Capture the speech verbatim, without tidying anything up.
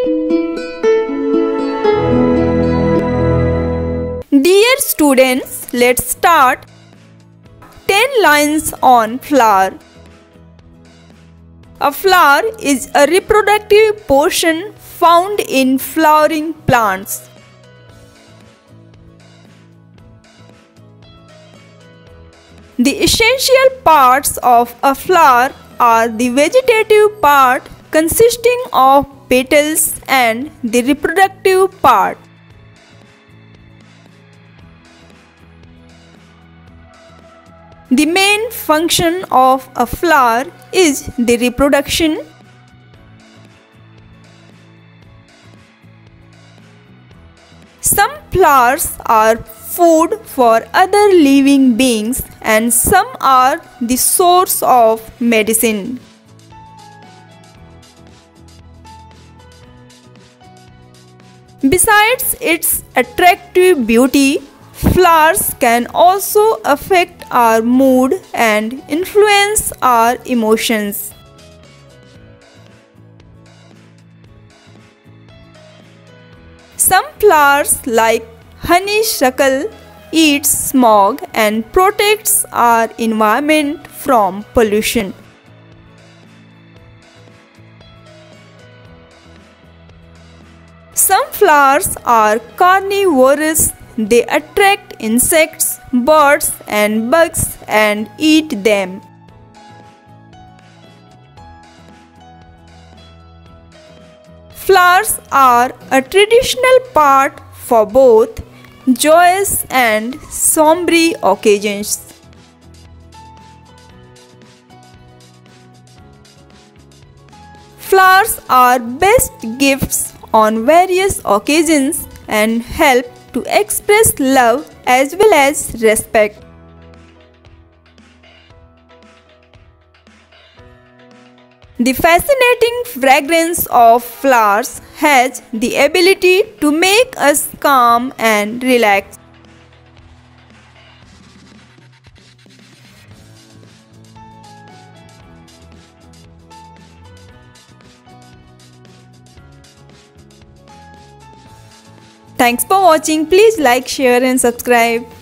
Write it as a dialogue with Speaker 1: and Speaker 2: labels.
Speaker 1: Dear students, let's start. ten lines on flower. A flower is a reproductive portion found in flowering plants. The essential parts of a flower are the vegetative part consisting of petals and the reproductive part. The main function of a flower is the reproduction. Some flowers are food for other living beings and some are the source of medicine. Besides its attractive beauty, flowers can also affect our mood and influence our emotions. Some flowers like honeysuckle eats smog and protects our environment from pollution. Some flowers are carnivorous. They attract insects, birds and bugs and eat them. Flowers are a traditional part for both joyous and sombre occasions. Flowers are best gifts on various occasions and help to express love as well as respect. The fascinating fragrance of flowers has the ability to make us calm and relaxed. Thanks for watching. Please like, share and subscribe.